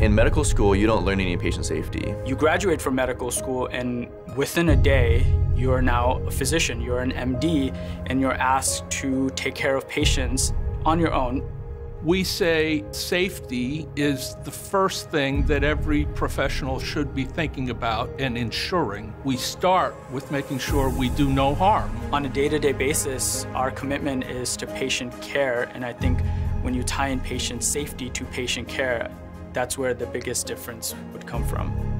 In medical school, you don't learn any patient safety. You graduate from medical school, and within a day, you are now a physician, you're an MD, and you're asked to take care of patients on your own. We say safety is the first thing that every professional should be thinking about and ensuring. We start with making sure we do no harm. On a day-to-day basis, our commitment is to patient care, and I think when you tie in patient safety to patient care, that's where the biggest difference would come from.